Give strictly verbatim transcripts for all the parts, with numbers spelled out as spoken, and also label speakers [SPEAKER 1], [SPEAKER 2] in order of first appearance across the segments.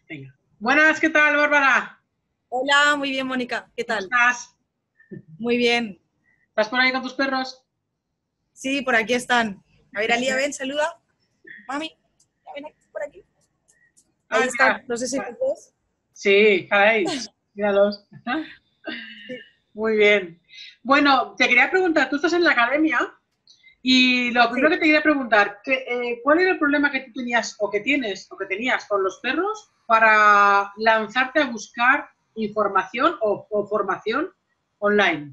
[SPEAKER 1] Venga. Buenas, ¿qué tal, Bárbara?
[SPEAKER 2] Hola, muy bien, Mónica. ¿Qué
[SPEAKER 1] ¿Cómo
[SPEAKER 2] tal?
[SPEAKER 1] estás?
[SPEAKER 2] Muy bien.
[SPEAKER 1] ¿Estás por ahí con tus perros?
[SPEAKER 2] Sí, por aquí están. A ver, Alía,
[SPEAKER 1] Sí.
[SPEAKER 2] ven, saluda. Mami, ya ven aquí, por aquí.
[SPEAKER 1] Ah,
[SPEAKER 2] Ahí están.
[SPEAKER 1] mira.
[SPEAKER 2] No sé si los ves.
[SPEAKER 1] Sí, caéis. Míralos.
[SPEAKER 2] Sí,
[SPEAKER 1] Muy bien. Bueno, te quería preguntar, tú estás en la academia y lo primero
[SPEAKER 2] sí.
[SPEAKER 1] que te quería preguntar, que, eh, ¿cuál era el problema que tú tenías o que tienes o que tenías con los perros para lanzarte a buscar información o, o formación online?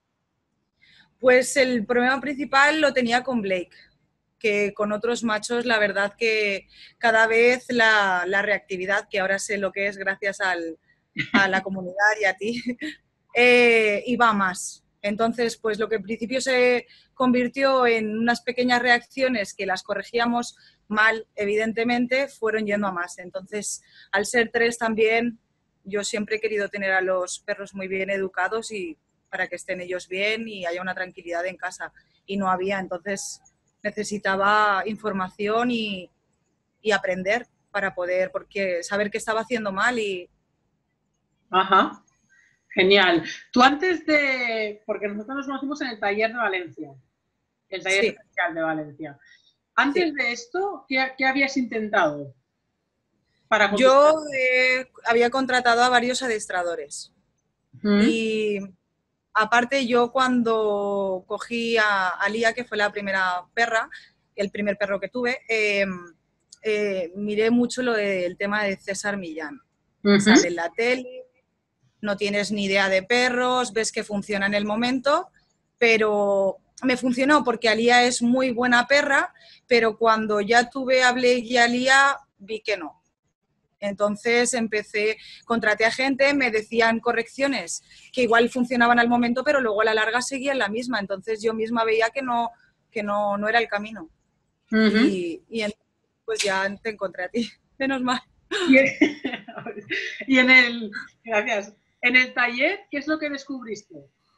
[SPEAKER 2] Pues el problema principal lo tenía con Blake, que con otros machos la verdad que cada vez la, la reactividad, que ahora sé lo que es gracias al, a la comunidad y a ti, eh, iba más. Entonces, pues lo que en principio se convirtió en unas pequeñas reacciones que las corregíamos mal, evidentemente, fueron yendo a más. Entonces, al ser tres también, yo siempre he querido tener a los perros muy bien educados y para que estén ellos bien y haya una tranquilidad en casa. Y no había, entonces necesitaba información y, y aprender para poder, porque saber qué estaba haciendo mal y
[SPEAKER 1] Ajá. Genial. Tú antes de, porque nosotros nos conocimos en el taller de Valencia, el taller
[SPEAKER 2] sí,
[SPEAKER 1] especial de Valencia. Antes
[SPEAKER 2] sí.
[SPEAKER 1] de esto, ¿qué, qué habías intentado para con tus
[SPEAKER 2] Yo
[SPEAKER 1] perros?
[SPEAKER 2] eh, había contratado a varios adestradores
[SPEAKER 1] ¿Mm?
[SPEAKER 2] y aparte yo cuando cogí a, a Lía, que fue la primera perra, el primer perro que tuve, eh, eh, miré mucho lo del tema de César Millán.
[SPEAKER 1] Ujú.
[SPEAKER 2] Sale en la tele, no tienes ni idea de perros, ves que funciona en el momento, pero me funcionó porque Alía es muy buena perra, pero cuando ya tuve a Blake y a Lía, vi que no. Entonces empecé, contraté a gente, me decían correcciones que igual funcionaban al momento, pero luego a la larga seguían la misma. Entonces yo misma veía que no, que no, no era el camino.
[SPEAKER 1] Ujú.
[SPEAKER 2] Y, y pues ya te encontré a ti, menos mal.
[SPEAKER 1] Y, en, y en el, gracias, en el taller, ¿qué es lo que descubriste?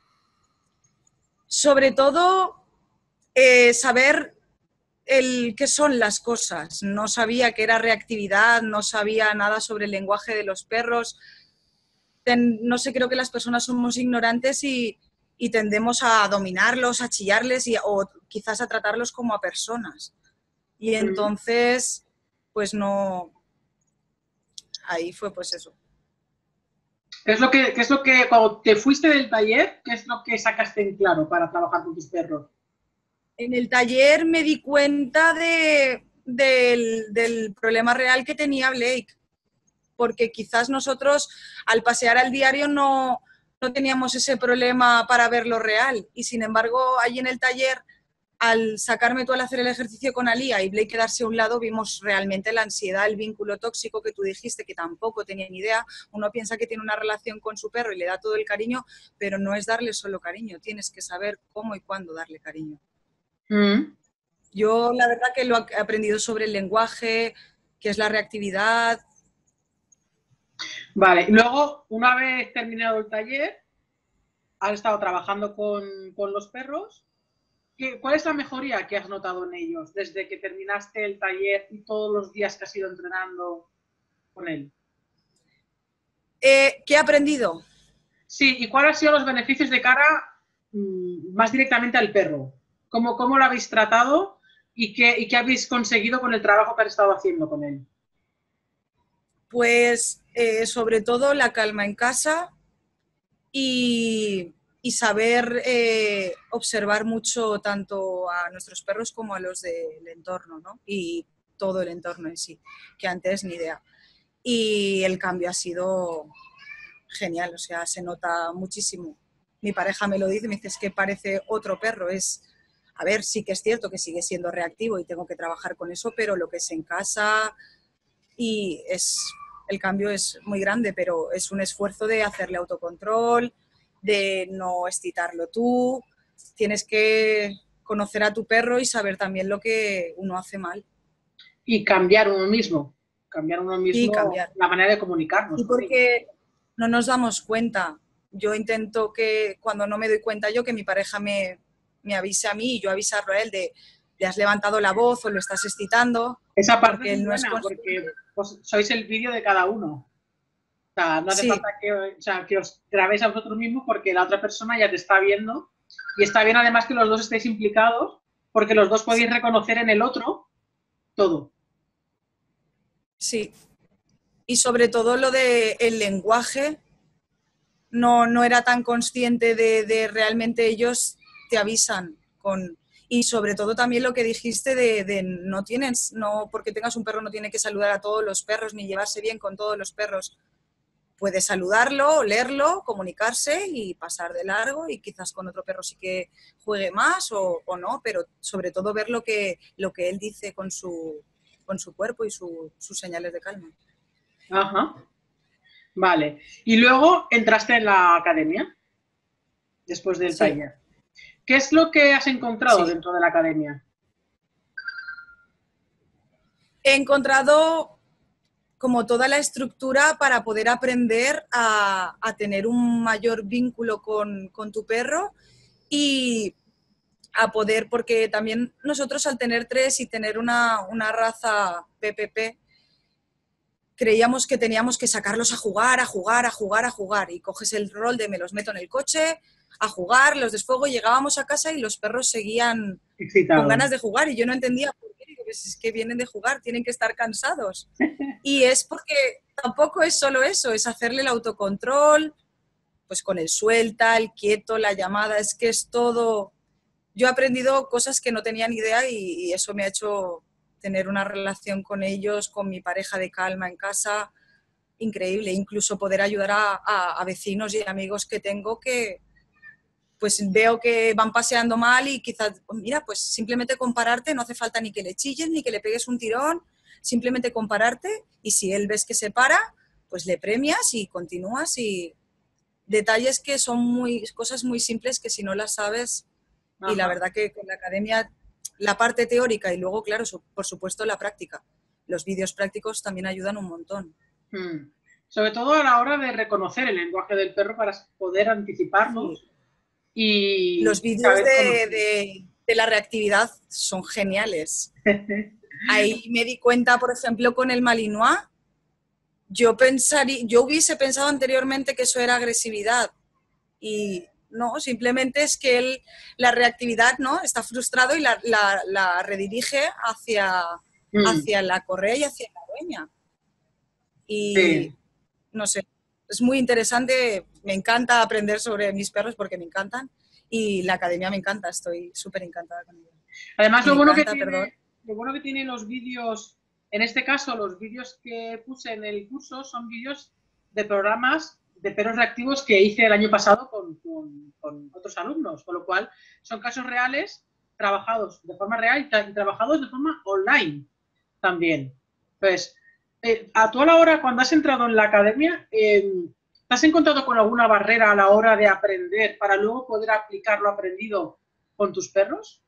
[SPEAKER 2] Sobre todo, eh, saber el qué son las cosas. No sabía qué era reactividad, no sabía nada sobre el lenguaje de los perros. Ten, no sé, creo que las personas somos ignorantes y, y tendemos a dominarlos, a chillarles y, o quizás a tratarlos como a personas. Y
[SPEAKER 1] ¿Mm?
[SPEAKER 2] entonces, pues no, ahí fue pues eso.
[SPEAKER 1] ¿Qué es lo que, qué es lo que, cuando te fuiste del taller, qué es lo que sacaste en claro para trabajar con tus perros?
[SPEAKER 2] En el taller me di cuenta de, del, del problema real que tenía Blake, porque quizás nosotros al pasear al diario no, no teníamos ese problema para verlo real. Y sin embargo, allí en el taller, al sacarme tú al hacer el ejercicio con Alía y Blake quedarse a un lado, vimos realmente la ansiedad, el vínculo tóxico que tú dijiste, que tampoco tenía ni idea. Uno piensa que tiene una relación con su perro y le da todo el cariño, pero no es darle solo cariño, tienes que saber cómo y cuándo darle cariño.
[SPEAKER 1] ¿Mm?
[SPEAKER 2] Yo la verdad que lo he aprendido sobre el lenguaje, qué es la reactividad.
[SPEAKER 1] Vale, luego, una vez terminado el taller, has estado trabajando con, con los perros. ¿Qué, ¿Cuál es la mejoría que has notado en ellos desde que terminaste el taller y todos los días que has ido entrenando con él?
[SPEAKER 2] Eh, ¿Qué he aprendido?
[SPEAKER 1] Sí, ¿y cuáles han sido los beneficios de cara mmm, más directamente al perro? ¿Cómo, cómo lo habéis tratado y qué, y qué habéis conseguido con el trabajo que has estado haciendo con él?
[SPEAKER 2] Pues eh, sobre todo la calma en casa y, y saber eh, observar mucho tanto a nuestros perros como a los del entorno, ¿no? Y todo el entorno en sí, que antes ni idea. Y el cambio ha sido genial, o sea, se nota muchísimo. Mi pareja me lo dice, me dice, es que parece otro perro, es, a ver, sí que es cierto que sigue siendo reactivo y tengo que trabajar con eso, pero lo que es en casa y es, el cambio es muy grande, pero es un esfuerzo de hacerle autocontrol, de no excitarlo tú, tienes que conocer a tu perro y saber también lo que uno hace mal
[SPEAKER 1] Y cambiar uno mismo, cambiar uno
[SPEAKER 2] y
[SPEAKER 1] mismo
[SPEAKER 2] cambiar.
[SPEAKER 1] la manera de comunicarnos
[SPEAKER 2] Y
[SPEAKER 1] con ellos.
[SPEAKER 2] porque no nos damos cuenta. Yo intento que cuando no me doy cuenta yo, que mi pareja me, me avise a mí y yo avisarlo a él de le has levantado la voz o lo estás excitando.
[SPEAKER 1] Esa parte
[SPEAKER 2] porque
[SPEAKER 1] es
[SPEAKER 2] él no
[SPEAKER 1] buena,
[SPEAKER 2] es
[SPEAKER 1] porque pues, sois el vídeo de cada uno. O sea, no hace
[SPEAKER 2] Sí,
[SPEAKER 1] falta que, o sea, que os grabéis a vosotros mismos porque la otra persona ya te está viendo. Y está bien además que los dos estéis implicados porque los dos podéis reconocer en el otro todo.
[SPEAKER 2] sí. Y sobre todo lo del lenguaje, no, no era tan consciente de, de realmente ellos te avisan con... Y sobre todo también lo que dijiste de, de no tienes, no porque tengas un perro no tiene que saludar a todos los perros ni llevarse bien con todos los perros. Puede saludarlo, olerlo, comunicarse y pasar de largo y quizás con otro perro sí que juegue más o, o no, pero sobre todo ver lo que, lo que él dice con su, con su cuerpo y su, sus señales de calma.
[SPEAKER 1] Ajá. Vale. Y luego entraste en la academia después del
[SPEAKER 2] Sí,
[SPEAKER 1] taller. ¿Qué es lo que has encontrado
[SPEAKER 2] sí.
[SPEAKER 1] dentro de la academia?
[SPEAKER 2] He encontrado como toda la estructura para poder aprender a, a tener un mayor vínculo con, con tu perro y a poder, porque también nosotros al tener tres y tener una, una raza P P P, creíamos que teníamos que sacarlos a jugar, a jugar, a jugar, a jugar. Y coges el rol de me los meto en el coche, a jugar, los desfuego, llegábamos a casa y los perros seguían con
[SPEAKER 1] Excitado.
[SPEAKER 2] ganas de jugar y yo no entendía por qué. Digo, pues es que vienen de jugar, tienen que estar cansados. Y es porque tampoco es solo eso, es hacerle el autocontrol, pues con el suelta, el quieto, la llamada, es que es todo. Yo he aprendido cosas que no tenía ni idea y, y eso me ha hecho tener una relación con ellos, con mi pareja de calma en casa, increíble. Incluso poder ayudar a, a, a vecinos y amigos que tengo que, pues veo que van paseando mal y quizás, mira, pues simplemente compararte, no hace falta ni que le chilles ni que le pegues un tirón, simplemente compararte y si él ves que se para, pues le premias y continúas y detalles que son muy, cosas muy simples que si no las sabes y la
[SPEAKER 1] Ajá.
[SPEAKER 2] verdad que con la academia la parte teórica y luego, claro, por supuesto la práctica. Los vídeos prácticos también ayudan un montón.
[SPEAKER 1] Hmm. Sobre todo a la hora de reconocer el lenguaje del perro para poder
[SPEAKER 2] Sí.
[SPEAKER 1] anticiparnos y
[SPEAKER 2] Los vídeos
[SPEAKER 1] saber
[SPEAKER 2] de,
[SPEAKER 1] conocer.
[SPEAKER 2] de, de la reactividad son geniales. Ahí me di cuenta, por ejemplo, con el Malinois, yo, pensaría, yo hubiese pensado anteriormente que eso era agresividad y no, simplemente es que él, la reactividad, ¿no? Está frustrado y la, la, la redirige hacia,
[SPEAKER 1] Hmm.
[SPEAKER 2] hacia la correa y hacia la dueña. Y
[SPEAKER 1] Sí.
[SPEAKER 2] no sé, es muy interesante, me encanta aprender sobre mis perros porque me encantan y la academia me encanta, estoy súper encantada con ella.
[SPEAKER 1] Además,
[SPEAKER 2] Me
[SPEAKER 1] lo bueno que
[SPEAKER 2] encanta, perdón.
[SPEAKER 1] tiene, lo bueno que tiene los vídeos, en este caso, los vídeos que puse en el curso son vídeos de programas de perros reactivos que hice el año pasado con, con, con otros alumnos, con lo cual son casos reales trabajados de forma real y, tra y trabajados de forma online también. Entonces, eh, a tú a la hora, cuando has entrado en la academia, eh, ¿te has encontrado con alguna barrera a la hora de aprender para luego poder aplicar lo aprendido con tus perros?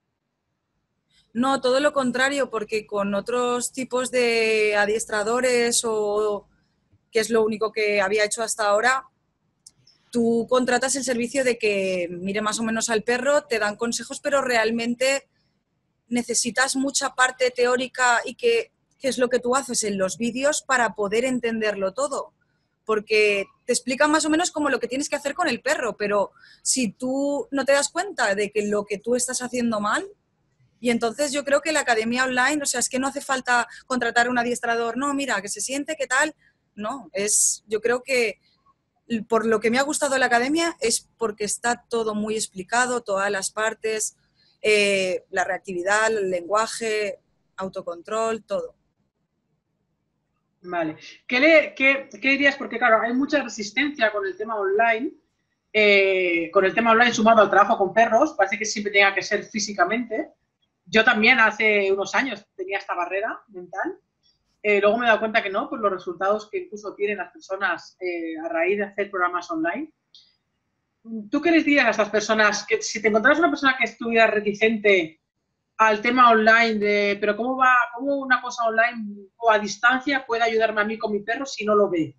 [SPEAKER 2] No, todo lo contrario, porque con otros tipos de adiestradores o que es lo único que había hecho hasta ahora, tú contratas el servicio de que mire más o menos al perro, te dan consejos, pero realmente necesitas mucha parte teórica y que, que es lo que tú haces en los vídeos para poder entenderlo todo. Porque te explican más o menos como lo que tienes que hacer con el perro, pero si tú no te das cuenta de que lo que tú estás haciendo mal, y entonces yo creo que la academia online, o sea, es que no hace falta contratar un adiestrador, no, mira, que se siente, qué tal, no, es, yo creo que por lo que me ha gustado la academia es porque está todo muy explicado, todas las partes, eh, la reactividad, el lenguaje, autocontrol, todo.
[SPEAKER 1] Vale. ¿Qué, le, qué, qué dirías? Porque claro, hay mucha resistencia con el tema online, eh, con el tema online sumado al trabajo con perros, parece que siempre tenga que ser físicamente. Yo también hace unos años tenía esta barrera mental. Eh, luego me he dado cuenta que no, por los resultados que incluso tienen las personas eh, a raíz de hacer programas online. ¿Tú qué les dirías a estas personas que si te encontraras una persona que estuviera reticente al tema online de, pero cómo va, cómo una cosa online o a distancia puede ayudarme a mí con mi perro si no lo ve?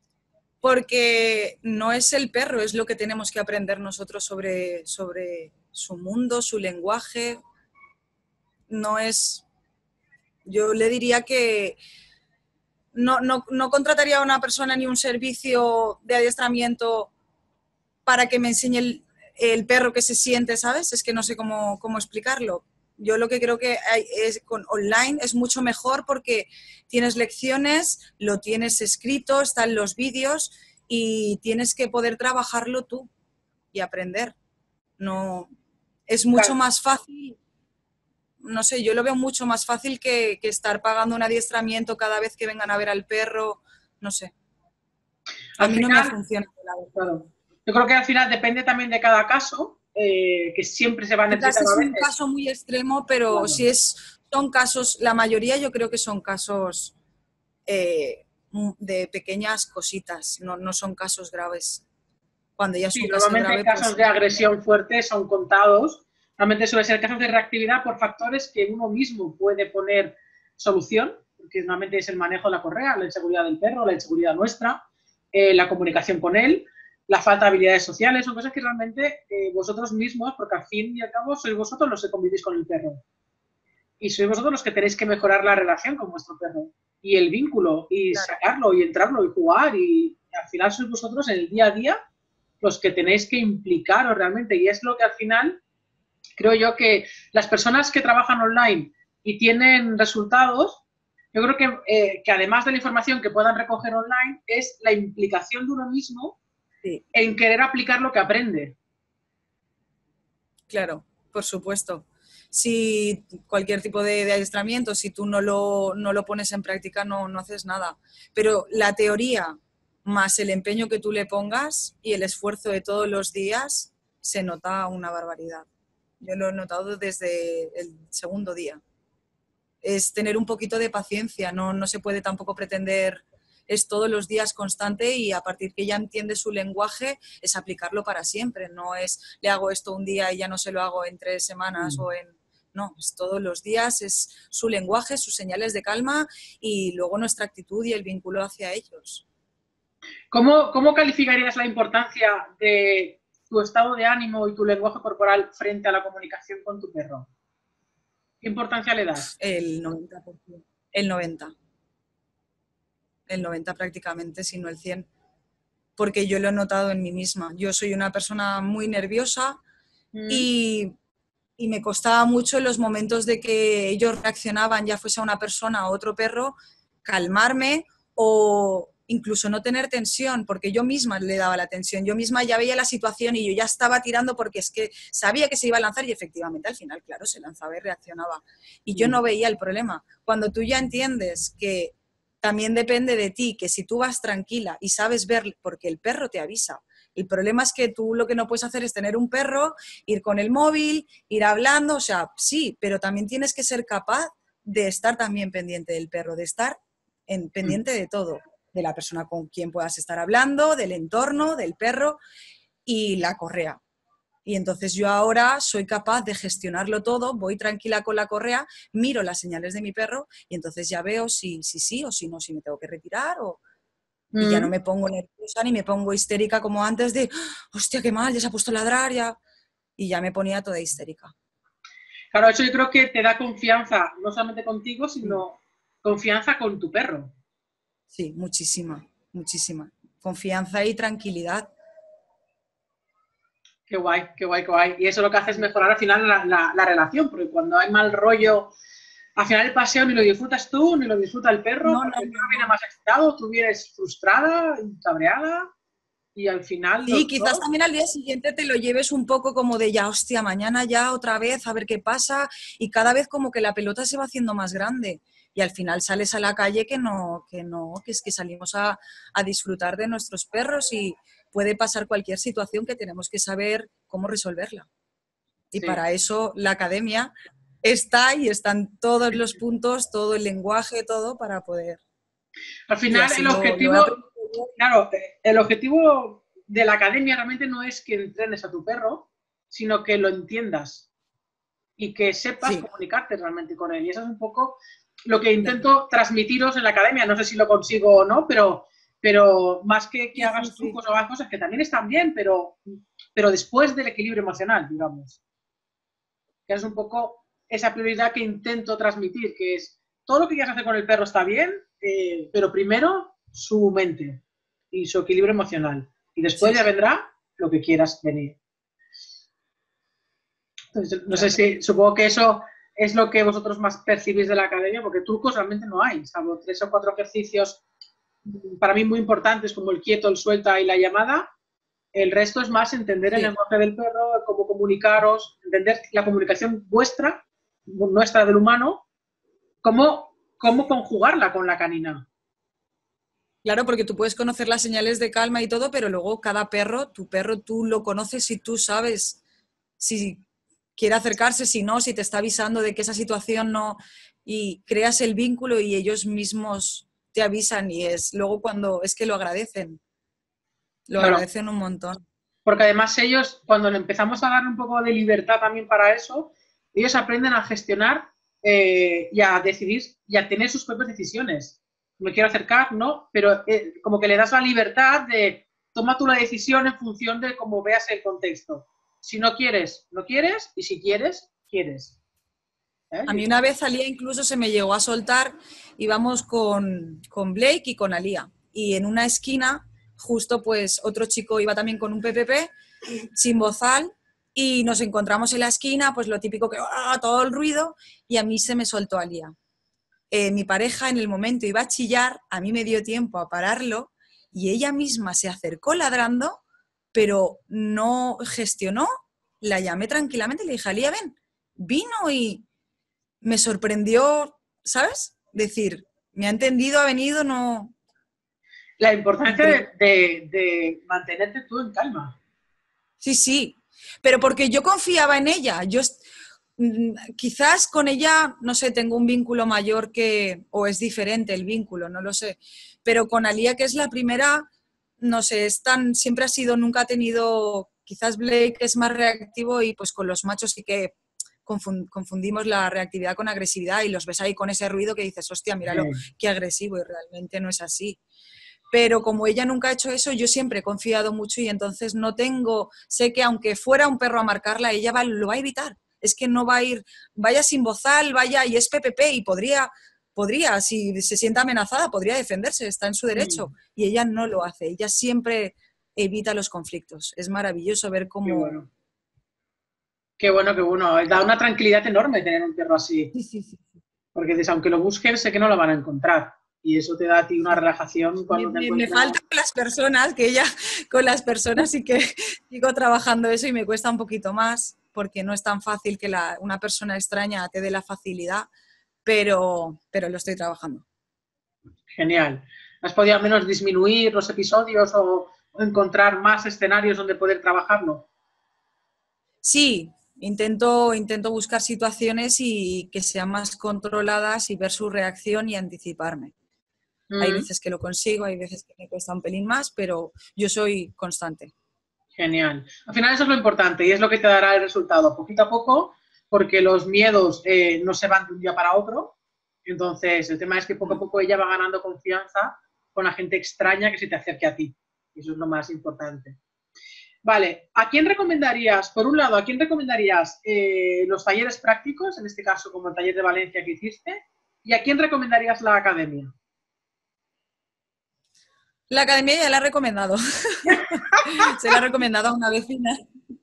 [SPEAKER 2] Porque no es el perro, es lo que tenemos que aprender nosotros sobre, sobre su mundo, su lenguaje. No es... Yo le diría que no, no, no contrataría a una persona ni un servicio de adiestramiento para que me enseñe el, el perro que se siente, ¿sabes? Es que no sé cómo, cómo explicarlo. Yo lo que creo que hay es con online es mucho mejor porque tienes lecciones, lo tienes escrito, están los vídeos y tienes que poder trabajarlo tú y aprender. No, es mucho
[SPEAKER 1] Claro.
[SPEAKER 2] más fácil, no sé, yo lo veo mucho más fácil que, que estar pagando un adiestramiento cada vez que vengan a ver al perro, no sé. A
[SPEAKER 1] Al
[SPEAKER 2] mí no me
[SPEAKER 1] final,
[SPEAKER 2] funciona, la verdad.
[SPEAKER 1] claro, yo creo que al final depende también de cada caso, eh, que siempre se va a
[SPEAKER 2] Quizás
[SPEAKER 1] necesitar
[SPEAKER 2] es
[SPEAKER 1] a
[SPEAKER 2] un
[SPEAKER 1] veces.
[SPEAKER 2] caso muy extremo, pero
[SPEAKER 1] Claro.
[SPEAKER 2] si es, son casos, la mayoría yo creo que son casos eh, de pequeñas cositas, no, no son casos graves. Cuando ya es
[SPEAKER 1] Sí,
[SPEAKER 2] un caso
[SPEAKER 1] normalmente
[SPEAKER 2] grave, pues
[SPEAKER 1] casos de agresión fuerte son contados. Normalmente suelen ser casos de reactividad por factores que uno mismo puede poner solución, porque normalmente es el manejo de la correa, la inseguridad del perro, la inseguridad nuestra, eh, la comunicación con él, la falta de habilidades sociales, son cosas que realmente eh, vosotros mismos, porque al fin y al cabo sois vosotros los que convivís con el perro. Y sois vosotros los que tenéis que mejorar la relación con vuestro perro. Y el vínculo, y
[SPEAKER 2] claro,
[SPEAKER 1] sacarlo, y entrarlo, y jugar, y al final sois vosotros en el día a día los que tenéis que implicaros realmente. Y es lo que al final creo yo que las personas que trabajan online y tienen resultados, yo creo que, eh, que además de la información que puedan recoger online, es la implicación de uno mismo
[SPEAKER 2] sí,
[SPEAKER 1] en querer aplicar lo que aprende.
[SPEAKER 2] claro, por supuesto. Si cualquier tipo de, de adiestramiento, si tú no lo, no lo pones en práctica, no, no haces nada. Pero la teoría más el empeño que tú le pongas y el esfuerzo de todos los días, se nota una barbaridad. Yo lo he notado desde el segundo día. Es tener un poquito de paciencia, no, no se puede tampoco pretender, es todos los días constante y a partir que ya entiende su lenguaje es aplicarlo para siempre, no es le hago esto un día y ya no se lo hago en tres semanas o en... No, es todos los días, es su lenguaje, sus señales de calma y luego nuestra actitud y el vínculo hacia ellos.
[SPEAKER 1] ¿Cómo, ¿Cómo calificarías la importancia de tu estado de ánimo y tu lenguaje corporal frente a la comunicación con tu perro? ¿Qué importancia le das?
[SPEAKER 2] El noventa por ciento. El noventa. El noventa prácticamente, si no el cien. Porque yo lo he notado en mí misma. Yo soy una persona muy nerviosa
[SPEAKER 1] Mm.
[SPEAKER 2] y, y me costaba mucho en los momentos de que ellos reaccionaban, ya fuese a una persona o otro perro, calmarme o incluso no tener tensión, porque yo misma le daba la tensión, yo misma ya veía la situación y yo ya estaba tirando porque es que sabía que se iba a lanzar y efectivamente al final, claro, se lanzaba y reaccionaba. Y yo no veía el problema. Cuando tú ya entiendes que también depende de ti, que si tú vas tranquila y sabes ver, porque el perro te avisa. El problema es que tú lo que no puedes hacer es tener un perro, ir con el móvil, ir hablando, o sea, sí, pero también tienes que ser capaz de estar también pendiente del perro, de estar en, pendiente de todo, de la persona con quien puedas estar hablando, del entorno, del perro y la correa. Y entonces yo ahora soy capaz de gestionarlo todo, voy tranquila con la correa, miro las señales de mi perro y entonces ya veo si sí si, si, o si no, si me tengo que retirar o... Y ya no
[SPEAKER 1] Mm.
[SPEAKER 2] me pongo nerviosa ni me pongo histérica como antes de, hostia, qué mal, ya se ha puesto a ladrar, ya. Y ya me ponía toda histérica.
[SPEAKER 1] Claro, eso yo creo que te da confianza, no solamente contigo,
[SPEAKER 2] Sí,
[SPEAKER 1] sino confianza con tu perro.
[SPEAKER 2] sí, muchísima, muchísima. Confianza y tranquilidad.
[SPEAKER 1] Qué guay, qué guay, qué guay. Y eso lo que hace es mejorar al final la, la, la relación, porque cuando hay mal rollo, al final el paseo ni lo disfrutas tú, ni lo disfruta el perro,
[SPEAKER 2] No, no,
[SPEAKER 1] porque el
[SPEAKER 2] no,
[SPEAKER 1] perro viene
[SPEAKER 2] no.
[SPEAKER 1] más excitado, tú vienes frustrada, cabreada, y al final
[SPEAKER 2] Sí,
[SPEAKER 1] los
[SPEAKER 2] quizás
[SPEAKER 1] dos...
[SPEAKER 2] también al día siguiente te lo lleves un poco como de ya, hostia, mañana ya otra vez, a ver qué pasa, y cada vez como que la pelota se va haciendo más grande. Y al final sales a la calle que no, que no, que es que salimos a, a disfrutar de nuestros perros y puede pasar cualquier situación que tenemos que saber cómo resolverla. Y
[SPEAKER 1] Sí.
[SPEAKER 2] para eso la academia está y están todos los puntos, todo el lenguaje, todo para poder.
[SPEAKER 1] Al
[SPEAKER 2] Y
[SPEAKER 1] final
[SPEAKER 2] así
[SPEAKER 1] el
[SPEAKER 2] lo, lo he
[SPEAKER 1] objetivo,
[SPEAKER 2] aprendido yo.
[SPEAKER 1] claro, el objetivo de la academia realmente no es que entrenes a tu perro, sino que lo entiendas y que sepas
[SPEAKER 2] Sí,
[SPEAKER 1] comunicarte realmente con él. Y eso es un poco lo que
[SPEAKER 2] claro.
[SPEAKER 1] intento transmitiros en la academia. No sé si lo consigo o no, pero, pero más que que
[SPEAKER 2] Sí, sí,
[SPEAKER 1] hagas
[SPEAKER 2] sí.
[SPEAKER 1] trucos o hagas cosas que también están bien, pero, pero después del equilibrio emocional, digamos. que es un poco esa prioridad que intento transmitir, que es todo lo que quieras hacer con el perro está bien, eh, pero primero su mente y su equilibrio emocional. Y después
[SPEAKER 2] Sí,
[SPEAKER 1] ya
[SPEAKER 2] sí.
[SPEAKER 1] vendrá lo que quieras venir. Entonces, no sé
[SPEAKER 2] Claro.
[SPEAKER 1] si, supongo que eso es lo que vosotros más percibís de la academia, porque trucos realmente no hay, salvo tres o cuatro ejercicios para mí muy importantes como el quieto, el suelta y la llamada. El resto es más entender el
[SPEAKER 2] Sí.
[SPEAKER 1] lenguaje del perro, cómo comunicaros, entender la comunicación vuestra, nuestra del humano, cómo, cómo conjugarla con la canina.
[SPEAKER 2] Claro, porque tú puedes conocer las señales de calma y todo, pero luego cada perro, tu perro, tú lo conoces y tú sabes si quiere acercarse, si no, si te está avisando de que esa situación no, y creas el vínculo y ellos mismos te avisan y es luego cuando es que lo agradecen, lo
[SPEAKER 1] Claro,
[SPEAKER 2] agradecen un montón.
[SPEAKER 1] porque además ellos, cuando le empezamos a dar un poco de libertad también para eso, ellos aprenden a gestionar eh, y a decidir y a tener sus propias decisiones. Me quiero acercar, ¿no? Pero eh, como que le das la libertad de toma tú la decisión en función de cómo veas el contexto. Si no quieres, no quieres, y si quieres, quieres. ¿Eh?
[SPEAKER 2] A mí una vez Alía incluso se me llegó a soltar, íbamos con, con Blake y con Alía, y en una esquina justo pues otro chico iba también con un P P P sin bozal y nos encontramos en la esquina, pues lo típico que ¡ah! Todo el ruido y a mí se me soltó Alía. Eh, mi pareja en el momento iba a chillar, a mí me dio tiempo a pararlo y ella misma se acercó ladrando, pero no gestionó, la llamé tranquilamente y le dije, Alía, ven, vino y me sorprendió, ¿sabes? Decir, me ha entendido, ha venido, no...
[SPEAKER 1] La importancia de,
[SPEAKER 2] Increíble.
[SPEAKER 1] de, de mantenerte tú en calma.
[SPEAKER 2] Sí, sí, pero porque yo confiaba en ella. Yo mm, quizás con ella, no sé, tengo un vínculo mayor que, o es diferente el vínculo, no lo sé. Pero con Alía, que es la primera, no sé, es tan, siempre ha sido, nunca ha tenido, quizás Blake es más reactivo y pues con los machos sí que confundimos la reactividad con agresividad y los ves ahí con ese ruido que dices, hostia, míralo,
[SPEAKER 1] Eh,
[SPEAKER 2] qué agresivo y realmente no es así. Pero como ella nunca ha hecho eso, yo siempre he confiado mucho y entonces no tengo, sé que aunque fuera un perro a marcarla, ella va, lo va a evitar. Es que no va a ir, vaya sin bozal, vaya y es P P P y podría, podría, si se sienta amenazada, podría defenderse, está en su derecho. Y ella no lo hace, ella siempre evita los conflictos. Es maravilloso ver
[SPEAKER 1] qué
[SPEAKER 2] cómo...
[SPEAKER 1] bueno. Qué bueno, qué bueno. Da una tranquilidad enorme tener un perro así.
[SPEAKER 2] Sí, sí, sí.
[SPEAKER 1] Porque dices, aunque lo busquen, sé que no lo van a encontrar. Y eso te da a ti una
[SPEAKER 2] Sí.
[SPEAKER 1] relajación
[SPEAKER 2] Me,
[SPEAKER 1] cuando te
[SPEAKER 2] me, me
[SPEAKER 1] encuentras.
[SPEAKER 2] falta con las personas, que ella con las personas sí que sigo trabajando eso y me cuesta un poquito más porque no es tan fácil que la, una persona extraña te dé la facilidad, pero, pero lo estoy trabajando.
[SPEAKER 1] Genial. ¿Has podido al menos disminuir los episodios o, o encontrar más escenarios donde poder trabajarlo?
[SPEAKER 2] Sí, intento, intento buscar situaciones y que sean más controladas y ver su reacción y anticiparme. Hay
[SPEAKER 1] Mm,
[SPEAKER 2] veces que lo consigo, hay veces que me cuesta un pelín más, pero yo soy constante.
[SPEAKER 1] genial. Al final eso es lo importante y es lo que te dará el resultado, poquito a poco, porque los miedos eh, no se van de un día para otro. Entonces, el tema es que poco a poco ella va ganando confianza con la gente extraña que se te acerque a ti. Eso es lo más importante. Vale, ¿a quién recomendarías, por un lado, a quién recomendarías eh, los talleres prácticos, en este caso como el taller de Valencia que hiciste, y a quién recomendarías la academia?
[SPEAKER 2] La academia ya la he recomendado. Se la he recomendado a una vecina.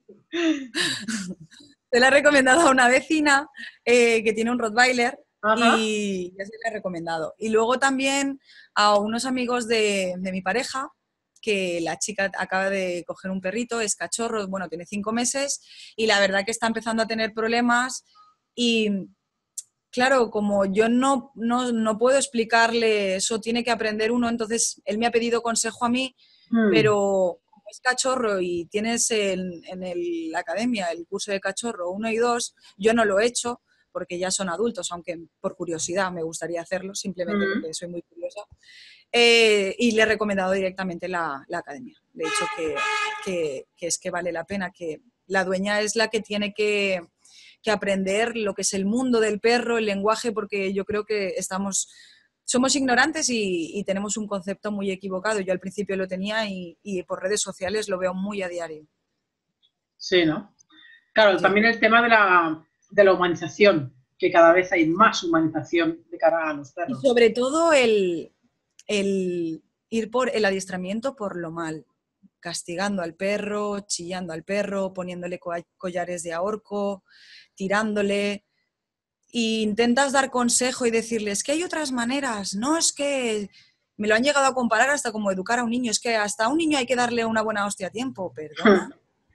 [SPEAKER 2] Se la he recomendado a una vecina eh, que tiene un Rottweiler
[SPEAKER 1] Ajá.
[SPEAKER 2] y ya se la he recomendado. Y luego también a unos amigos de, de mi pareja, que la chica acaba de coger un perrito, es cachorro, bueno, tiene cinco meses y la verdad que está empezando a tener problemas y claro, como yo no, no, no puedo explicarle eso, tiene que aprender uno, entonces él me ha pedido consejo a mí,
[SPEAKER 1] Mm,
[SPEAKER 2] pero como es cachorro y tienes en, en el, la academia el curso de cachorro uno y dos, yo no lo he hecho porque ya son adultos, aunque por curiosidad me gustaría hacerlo, simplemente
[SPEAKER 1] mm.
[SPEAKER 2] porque soy muy curiosa. Eh, y le he recomendado directamente la, la academia. Le he dicho que, que, que es que vale la pena, que la dueña es la que tiene que, que aprender lo que es el mundo del perro, el lenguaje, porque yo creo que estamos, somos ignorantes y, y tenemos un concepto muy equivocado. Yo al principio lo tenía y, y por redes sociales lo veo muy a diario.
[SPEAKER 1] Sí, ¿no? Claro,
[SPEAKER 2] Sí.
[SPEAKER 1] también el tema de la, de la humanización, que cada vez hay más humanización de cara a los perros.
[SPEAKER 2] Y sobre todo el, el ir por el adiestramiento por lo mal, castigando al perro, chillando al perro, poniéndole collares de ahorco, tirándole. E intentas dar consejo y decirles que hay otras maneras. No, es que me lo han llegado a comparar hasta como educar a un niño. Es que hasta a un niño hay que darle una buena hostia a tiempo. Perdona.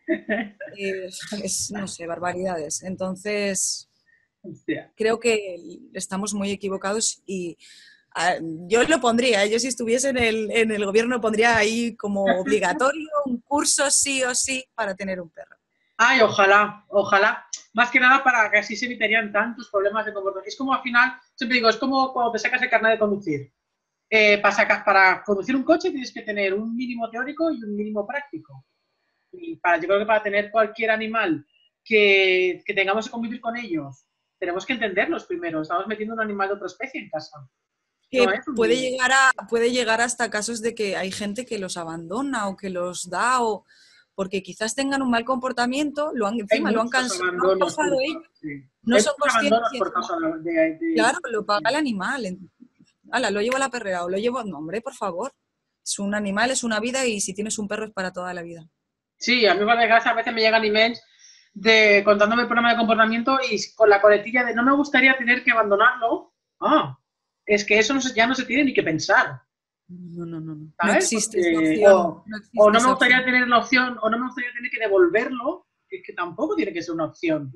[SPEAKER 2] es, es, no sé, barbaridades. Entonces,
[SPEAKER 1] Hostia.
[SPEAKER 2] Creo que estamos muy equivocados y a, yo lo pondría. Yo si estuviese en el, en el gobierno pondría ahí como obligatorio un curso sí o sí para tener un perro.
[SPEAKER 1] Ay, ojalá, ojalá. Más que nada para que así se evitarían tantos problemas de comportamiento. Es como al final, siempre digo, es como cuando te sacas el carnet de conducir. Eh, para, sacar, para conducir un coche tienes que tener un mínimo teórico y un mínimo práctico. Y para, yo creo que para tener cualquier animal que, que tengamos que convivir con ellos, tenemos que entenderlos primero. Estamos metiendo un animal de otra especie en casa.
[SPEAKER 2] Que no es un puede, llegar a, puede llegar hasta casos de que hay gente que los abandona o que los da o... porque quizás tengan un mal comportamiento, lo han encima, lo han cansado, lo han pasado ellos, sí. No hay son conscientes.
[SPEAKER 1] Por causa de, de, de...
[SPEAKER 2] Claro, lo paga el animal. Ala, lo llevo a la perrera o lo llevo... No, hombre, por favor. Es un animal, es una vida y si tienes un perro es para toda la vida.
[SPEAKER 1] Sí, a mí por desgracia a veces me llegan emails de contándome el problema de comportamiento y con la coletilla de no me gustaría tener que abandonarlo. Ah, es que eso no se, ya no se tiene ni que pensar.
[SPEAKER 2] No, no, no. No,
[SPEAKER 1] no
[SPEAKER 2] existe
[SPEAKER 1] Porque,
[SPEAKER 2] esa opción.
[SPEAKER 1] O no, existe o no me gustaría opción. tener la opción, o no me gustaría tener que devolverlo, que es que tampoco tiene que ser una opción.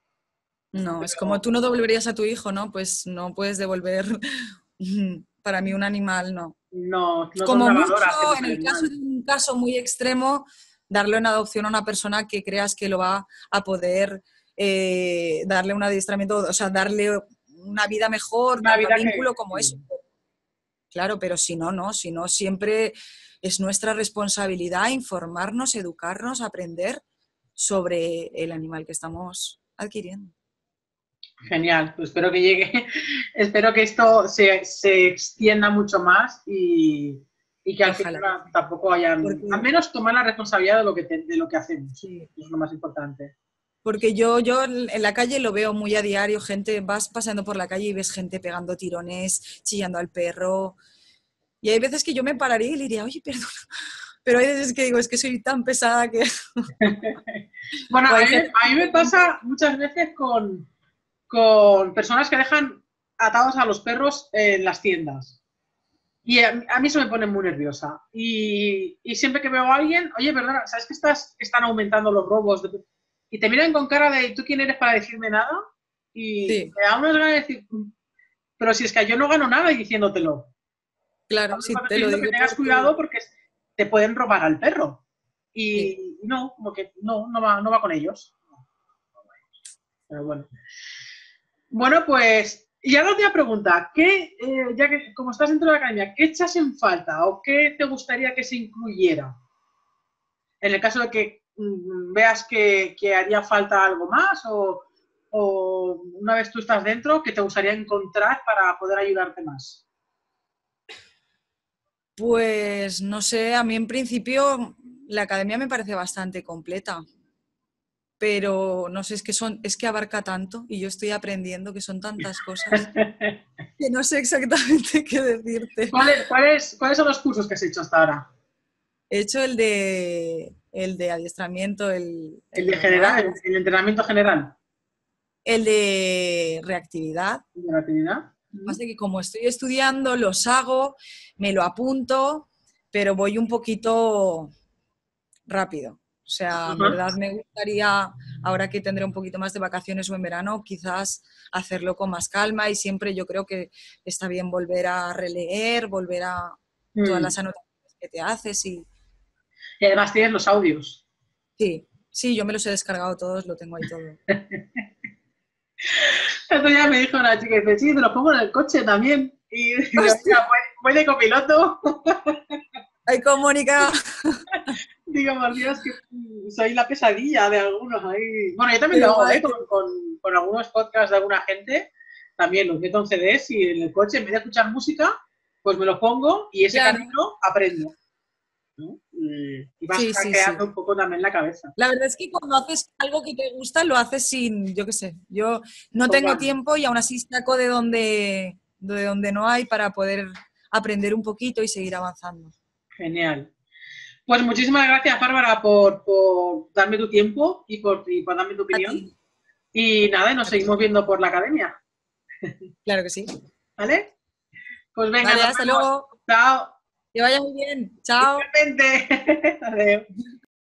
[SPEAKER 2] No, Pero... es como tú no devolverías a tu hijo, ¿no? Pues no puedes devolver para mí un animal, no.
[SPEAKER 1] No, no
[SPEAKER 2] como mucho, en el caso de un caso muy extremo, darle una adopción a una persona que creas que lo va a poder eh, darle un adiestramiento, o sea, darle una vida mejor,
[SPEAKER 1] una vida
[SPEAKER 2] vínculo
[SPEAKER 1] que...
[SPEAKER 2] como eso. Claro, pero si no, no, si no, siempre es nuestra responsabilidad informarnos, educarnos, aprender sobre el animal que estamos adquiriendo.
[SPEAKER 1] Genial, pues espero que llegue, espero que esto se, se extienda mucho más y, y que al Ojalá. final tampoco hayan, Porque... al menos tomar la responsabilidad de lo que, te, de lo que hacemos, sí. Es lo más importante.
[SPEAKER 2] Porque yo, yo en la calle lo veo muy a diario, gente, vas pasando por la calle y ves gente pegando tirones, chillando al perro, y hay veces que yo me pararía y le diría, oye, perdona, pero hay veces que digo, es que soy tan pesada que...
[SPEAKER 1] Bueno, a mí, a mí me pasa muchas veces con... con personas que dejan atados a los perros en las tiendas. Y a, a mí eso me pone muy nerviosa. Y, y siempre que veo a alguien, oye, perdona, ¿sabes que estás, están aumentando los robos? De... Y te miran con cara de, ¿tú quién eres para decirme nada? Y sí. Me da unas ganas de decir, pero si es que yo no gano nada diciéndotelo.
[SPEAKER 2] Claro, sí, te lo digo.
[SPEAKER 1] Que tengas cuidado porque te pueden robar al perro. Y sí. no, como que no, no va, no va con ellos. Pero bueno. Bueno, pues, y ahora te voy a preguntar, ¿qué, eh, ya que como estás dentro de la academia, ¿qué echas en falta o qué te gustaría que se incluyera? En el caso de que mm, veas que, que haría falta algo más o, o una vez tú estás dentro, ¿qué te gustaría encontrar para poder ayudarte más?
[SPEAKER 2] Pues, no sé, a mí en principio la academia me parece bastante completa. Pero no sé, es que, son, es que abarca tanto y yo estoy aprendiendo que son tantas cosas que no sé exactamente qué decirte.
[SPEAKER 1] ¿Cuáles, cuáles, ¿Cuáles son los cursos que has hecho hasta ahora?
[SPEAKER 2] He hecho el de, el de adiestramiento, el,
[SPEAKER 1] el, el de general, el, el entrenamiento general.
[SPEAKER 2] El de reactividad.
[SPEAKER 1] ¿El de reactividad?
[SPEAKER 2] Pasa que como estoy estudiando, los hago, me lo apunto, pero voy un poquito rápido. O sea, en verdad me gustaría, ahora que tendré un poquito más de vacaciones o en verano, quizás hacerlo con más calma y siempre yo creo que está bien volver a releer, volver a mm. todas las anotaciones que te haces. Y...
[SPEAKER 1] y además tienes los audios.
[SPEAKER 2] Sí, sí, yo me los he descargado todos, lo tengo ahí todo.
[SPEAKER 1] Esto ya me dijo una chica, dice, sí, te los pongo en el coche también. Y digo, voy, voy de copiloto.
[SPEAKER 2] ¡Ay, Mónica!
[SPEAKER 1] Digo, por Dios, que soy la pesadilla de algunos ahí. Bueno, yo también Pero lo hago, ¿eh? Con, con, con algunos podcasts de alguna gente, también los meto en C Ds y en el coche, en vez de escuchar música, pues me lo pongo y ese claro. camino aprendo. ¿no? Y, y vas
[SPEAKER 2] Sí, sí,
[SPEAKER 1] hackeando
[SPEAKER 2] sí.
[SPEAKER 1] un poco también la cabeza.
[SPEAKER 2] La verdad es que cuando haces algo que te gusta, lo haces sin, yo qué sé, yo no tengo
[SPEAKER 1] Total.
[SPEAKER 2] tiempo y aún así saco de donde, de donde no hay para poder aprender un poquito y seguir avanzando.
[SPEAKER 1] Genial. Pues muchísimas gracias, Bárbara, por, por darme tu tiempo y por, y por darme tu
[SPEAKER 2] A
[SPEAKER 1] opinión.
[SPEAKER 2] ti,
[SPEAKER 1] Y nada, nos
[SPEAKER 2] a ti.
[SPEAKER 1] seguimos viendo por la academia.
[SPEAKER 2] Claro que sí.
[SPEAKER 1] ¿Vale? Pues venga,
[SPEAKER 2] Vale,
[SPEAKER 1] nos
[SPEAKER 2] hasta
[SPEAKER 1] vemos.
[SPEAKER 2] luego.
[SPEAKER 1] Chao.
[SPEAKER 2] Que vaya muy bien. Chao.
[SPEAKER 1] Igualmente. Adiós.